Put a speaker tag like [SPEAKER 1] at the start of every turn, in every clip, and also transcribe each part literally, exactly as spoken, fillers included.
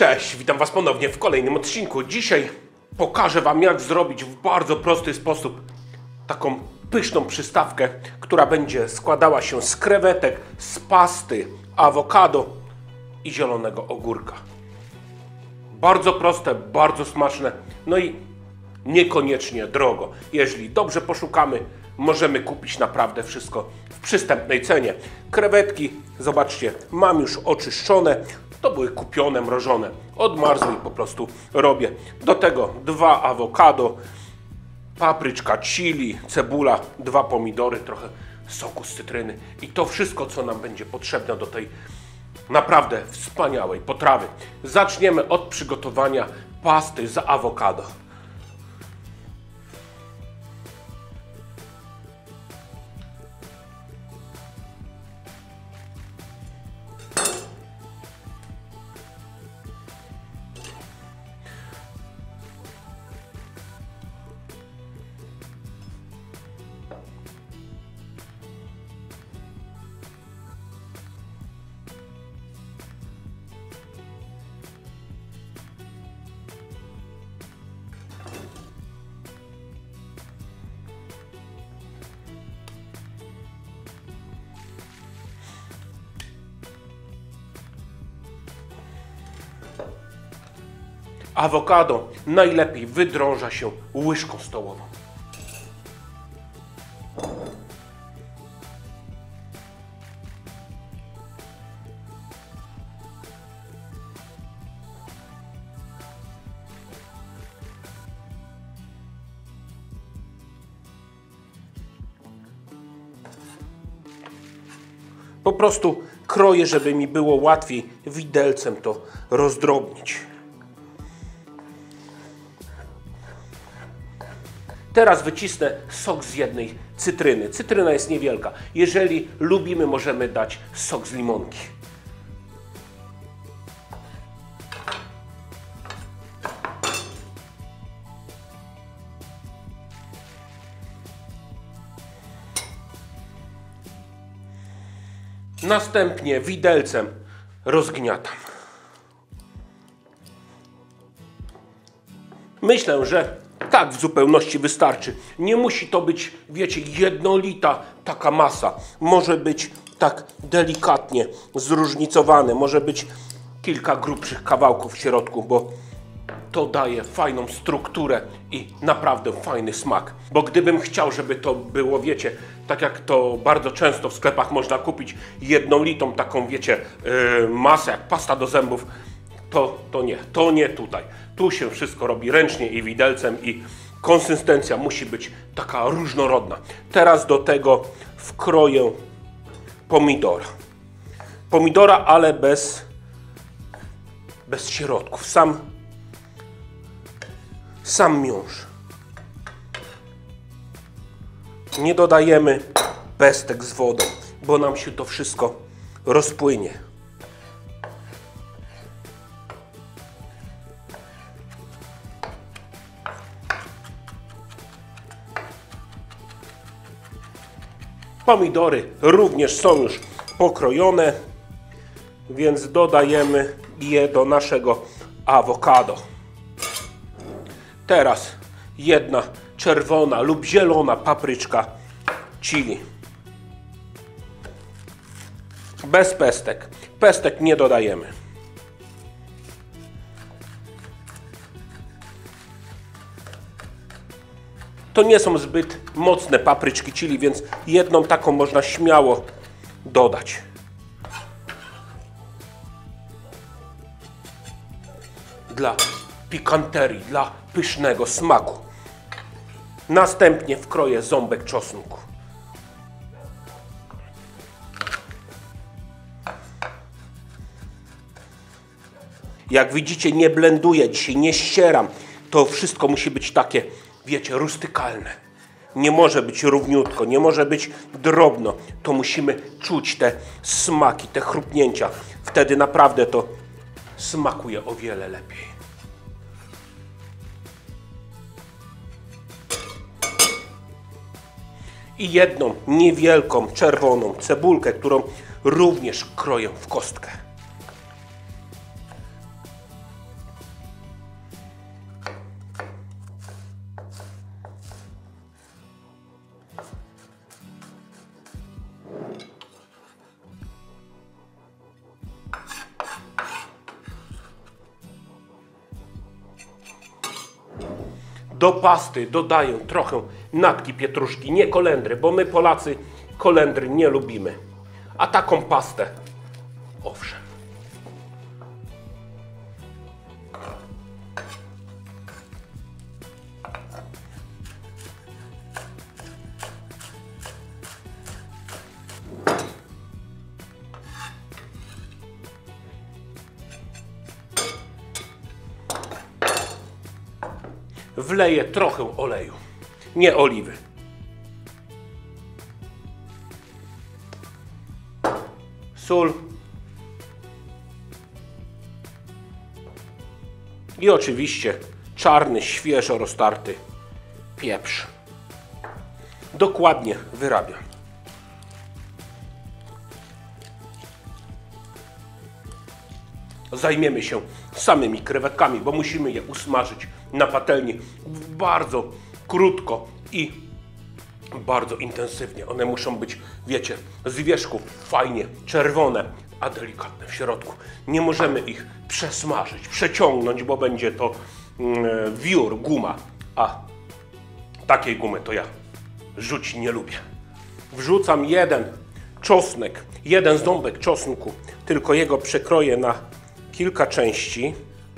[SPEAKER 1] Cześć, witam Was ponownie w kolejnym odcinku. Dzisiaj pokażę Wam, jak zrobić w bardzo prosty sposób taką pyszną przystawkę, która będzie składała się z krewetek, z pasty, awokado i zielonego ogórka. Bardzo proste, bardzo smaczne, no i niekoniecznie drogo. Jeżeli dobrze poszukamy, możemy kupić naprawdę wszystko w przystępnej cenie. Krewetki, zobaczcie, mam już oczyszczone. To były kupione, mrożone. Odmarzły i po prostu robię. Do tego dwa awokado, papryczka, chili, cebula, dwa pomidory, trochę soku z cytryny. I to wszystko, co nam będzie potrzebne do tej naprawdę wspaniałej potrawy. Zaczniemy od przygotowania pasty z awokado. Awokado najlepiej wydrąża się łyżką stołową. Po prostu kroję, żeby mi było łatwiej widelcem to rozdrobnić. Teraz wycisnę sok z jednej cytryny. Cytryna jest niewielka. Jeżeli lubimy, możemy dać sok z limonki. Następnie widelcem rozgniatam. Myślę, że tak w zupełności wystarczy. Nie musi to być, wiecie, jednolita taka masa. Może być tak delikatnie zróżnicowane. Może być kilka grubszych kawałków w środku, bo to daje fajną strukturę i naprawdę fajny smak. Bo gdybym chciał, żeby to było, wiecie, tak jak to bardzo często w sklepach można kupić, jednolitą taką, wiecie, yy, masę jak pasta do zębów, to, to nie, to nie tutaj. Tu się wszystko robi ręcznie i widelcem i konsystencja musi być taka różnorodna. Teraz do tego wkroję pomidora. Pomidora, ale bez, bez środków. Sam, sam miąższ. Nie dodajemy pestek z wodą, bo nam się to wszystko rozpłynie. Pomidory również są już pokrojone, więc dodajemy je do naszego awokado. Teraz jedna czerwona lub zielona papryczka chili. Bez pestek. Pestek nie dodajemy. To nie są zbyt mocne papryczki chili, więc jedną taką można śmiało dodać. Dla pikanterii, dla pysznego smaku. Następnie wkroję ząbek czosnku. Jak widzicie, nie blenduję dzisiaj, nie ścieram. To wszystko musi być takie, wiecie, rustykalne. Nie może być równiutko, nie może być drobno. To musimy czuć te smaki, te chrupnięcia. Wtedy naprawdę to smakuje o wiele lepiej. I jedną niewielką czerwoną cebulkę, którą również kroję w kostkę. do pasty dodaję trochę natki pietruszki, nie kolendry, bo my Polacy kolendry nie lubimy. A taką pastę, owszem. Wleję trochę oleju, nie oliwy. Sól. I oczywiście czarny, świeżo roztarty pieprz. Dokładnie wyrabiam. Zajmiemy się samymi krewetkami, bo musimy je usmażyć na patelni bardzo krótko i bardzo intensywnie. One muszą być, wiecie, z wierzchu fajnie czerwone, a delikatne w środku. Nie możemy ich przesmażyć, przeciągnąć, bo będzie to mm, wiór, guma, a takiej gumy to ja rzucić nie lubię. Wrzucam jeden czosnek, jeden ząbek czosnku, tylko jego przekroję na kilka części.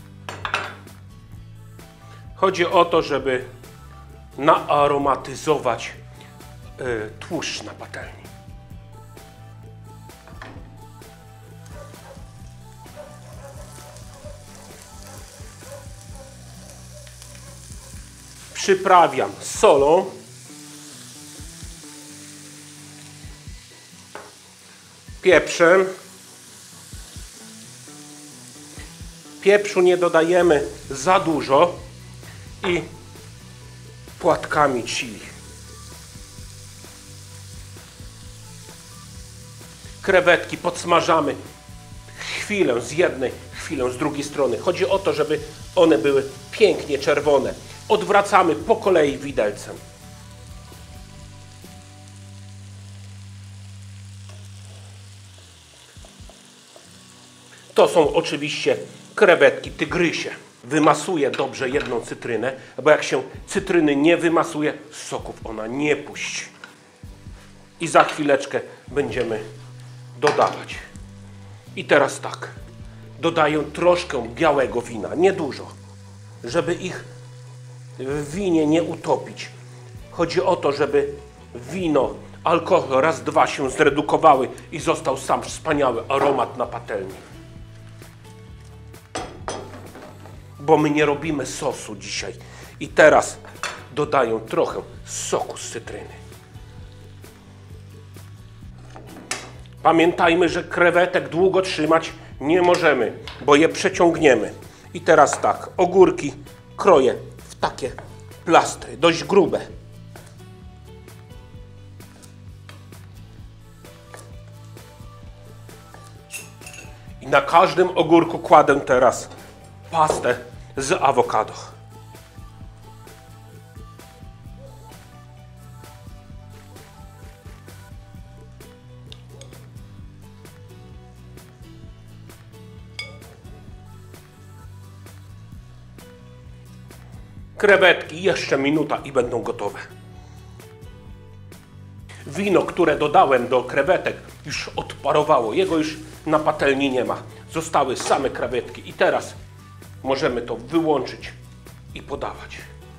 [SPEAKER 1] Chodzi o to, żeby naaromatyzować y, tłuszcz na patelni. Przyprawiam solą. Pieprzem. Pieprzu nie dodajemy za dużo i płatkami chili. Krewetki podsmażamy chwilę z jednej, chwilę z drugiej strony. Chodzi o to, żeby one były pięknie czerwone. Odwracamy po kolei widelcem. To są oczywiście krewetki tygrysie. Wymasuję dobrze jedną cytrynę, bo jak się cytryny nie wymasuje, soków ona nie puści. I za chwileczkę będziemy dodawać. I teraz tak, dodaję troszkę białego wina, niedużo, żeby ich w winie nie utopić. Chodzi o to, żeby wino, alkohol raz, dwa się zredukowały i został sam wspaniały aromat na patelni. Bo my nie robimy sosu dzisiaj. I teraz dodaję trochę soku z cytryny. Pamiętajmy, że krewetek długo trzymać nie możemy, bo je przeciągniemy. I teraz tak, ogórki kroję w takie plastry, dość grube. I na każdym ogórku kładę teraz pastę z awokado. Krewetki jeszcze minuta i będą gotowe. Wino, które dodałem do krewetek, już odparowało. Jego już na patelni nie ma. Zostały same krewetki i teraz możemy to wyłączyć i podawać.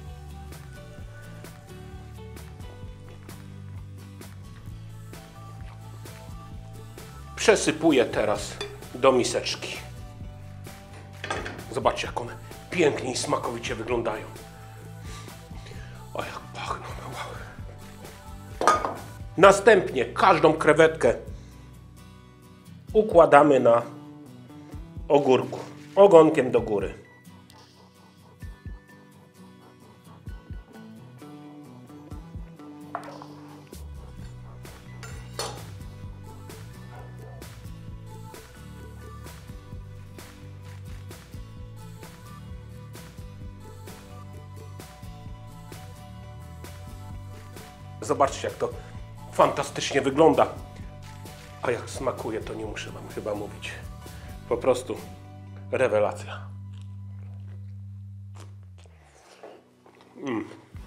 [SPEAKER 1] Przesypuję teraz do miseczki. Zobaczcie, jak one pięknie i smakowicie wyglądają. O, jak pachną. Wow. Następnie każdą krewetkę układamy na ogórku, ogonkiem do góry. Zobaczcie, jak to fantastycznie wygląda. A jak smakuje, to nie muszę wam chyba mówić. Po prostu rewelacja. Mm.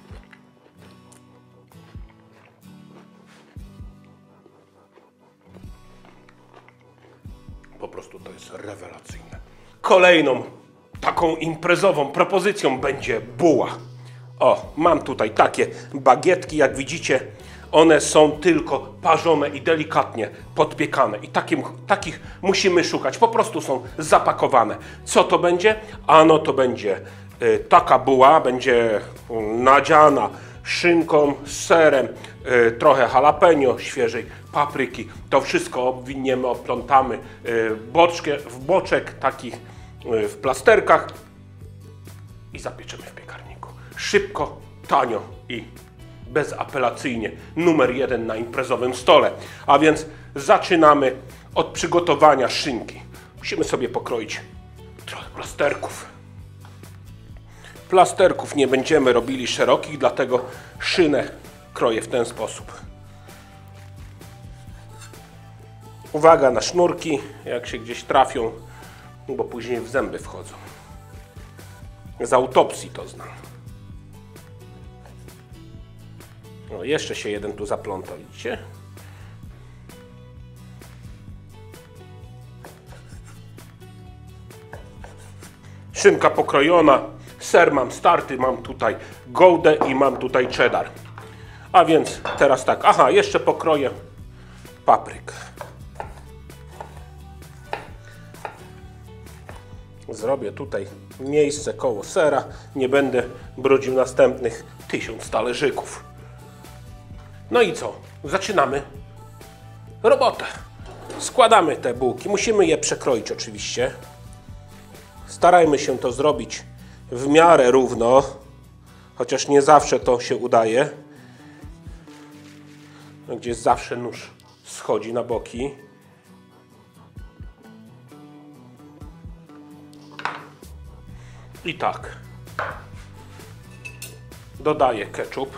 [SPEAKER 1] Po prostu to jest rewelacyjne. Kolejną taką imprezową propozycją będzie buła. O, mam tutaj takie bagietki, jak widzicie, one są tylko parzone i delikatnie podpiekane. I takim, takich musimy szukać, po prostu są zapakowane. Co to będzie? Ano to będzie y, taka buła, będzie y, nadziana szynką, z serem, y, trochę jalapeno, świeżej papryki. To wszystko obwiniemy, oplątamy y, boczkę, w boczek takich y, w plasterkach i zapieczemy w piekarniku. Szybko, tanio i bezapelacyjnie. Numer jeden na imprezowym stole. A więc zaczynamy od przygotowania szynki. Musimy sobie pokroić trochę plasterków. Plasterków nie będziemy robili szerokich, dlatego szynę kroję w ten sposób. Uwaga na sznurki, jak się gdzieś trafią, bo później w zęby wchodzą. Z autopsji to znam. No, jeszcze się jeden tu zaplątał, widzicie? Szynka pokrojona, ser mam starty, mam tutaj goudę i mam tutaj cheddar. A więc teraz tak, aha, jeszcze pokroję papryk. Zrobię tutaj miejsce koło sera, nie będę brudził następnych tysiąc talerzyków. No i co? Zaczynamy robotę. Składamy te bułki. Musimy je przekroić oczywiście. Starajmy się to zrobić w miarę równo, chociaż nie zawsze to się udaje. Gdzieś zawsze nóż schodzi na boki. I tak. Dodaję ketchup.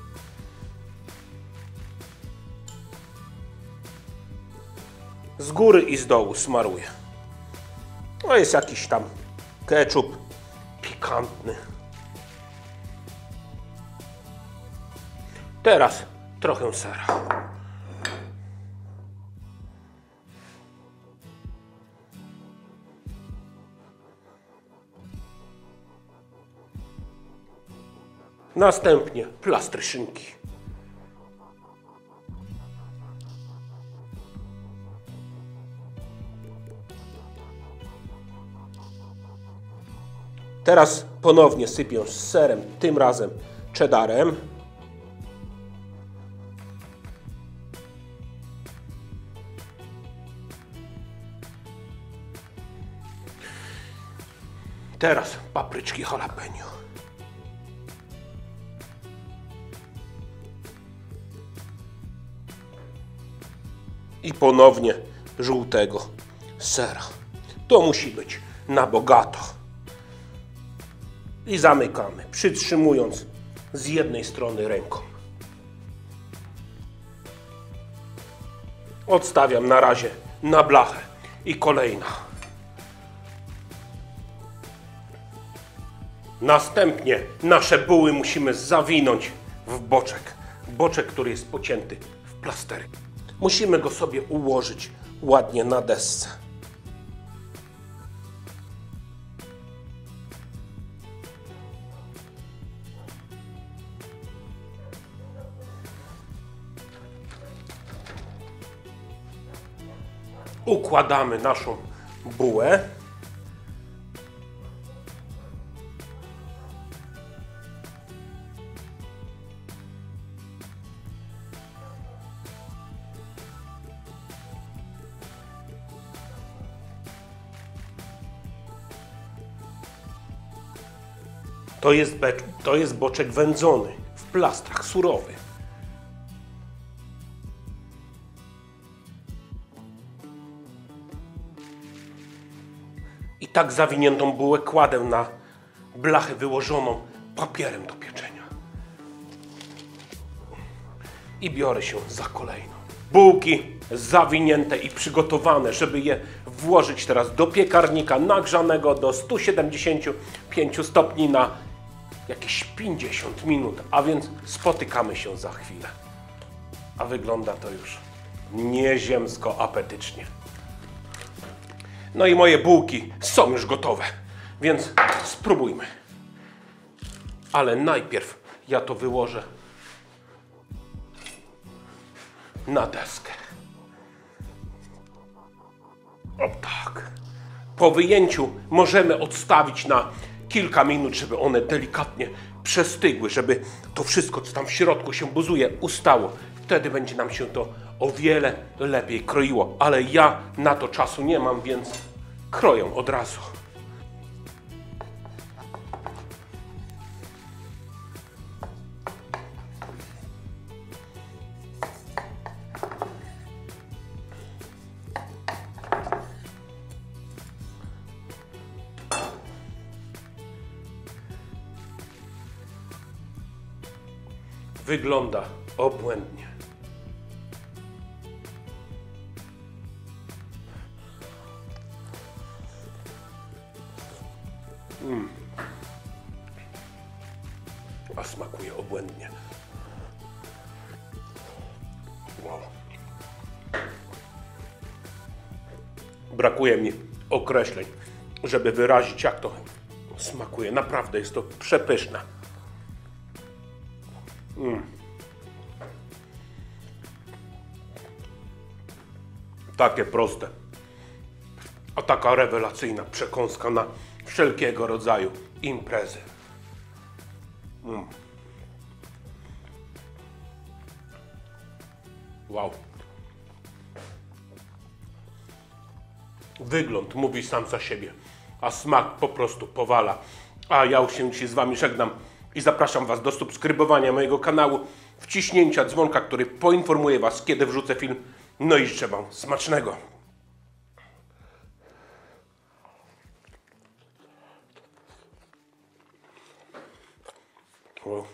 [SPEAKER 1] Z góry i z dołu smaruję. To jest jakiś tam ketchup pikantny. Teraz trochę sera. Następnie plastry szynki. Teraz ponownie sypię z serem, tym razem cheddarem. Teraz papryczki jalapeno. I ponownie żółtego sera. To musi być na bogato. I zamykamy, przytrzymując z jednej strony ręką. Odstawiam na razie na blachę. I kolejna. Następnie nasze buły musimy zawinąć w boczek. Boczek, który jest pocięty w plastery. Musimy go sobie ułożyć ładnie na desce. Układamy naszą bułę. To jest, to jest boczek wędzony w plastrach, surowy. I tak zawiniętą bułę kładę na blachę wyłożoną papierem do pieczenia. I biorę się za kolejną. Bułki zawinięte i przygotowane, żeby je włożyć teraz do piekarnika nagrzanego do stu siedemdziesięciu pięciu stopni na jakieś pięćdziesiąt minut, a więc spotykamy się za chwilę. A wygląda to już nieziemsko apetycznie. No i moje bułki są już gotowe, więc spróbujmy. Ale najpierw ja to wyłożę na deskę. O tak. Po wyjęciu możemy odstawić na kilka minut, żeby one delikatnie przestygły, żeby to wszystko, co tam w środku się buzuje, ustało. Wtedy będzie nam się to o wiele lepiej kroiło. Ale ja na to czasu nie mam, więc kroję od razu. Wygląda obłędnie. Mm. A smakuje obłędnie. Wow. Brakuje mi określeń, żeby wyrazić, jak to smakuje. Naprawdę jest to przepyszne. Mm. Takie proste, a taka rewelacyjna przekąska na wszelkiego rodzaju imprezy. Mm. Wow. Wygląd mówi sam za siebie, a smak po prostu powala. A ja już się dzisiaj z wami żegnam i zapraszam was do subskrybowania mojego kanału, wciśnięcia dzwonka, który poinformuje was, kiedy wrzucę film. No i życzę wam smacznego. Wow.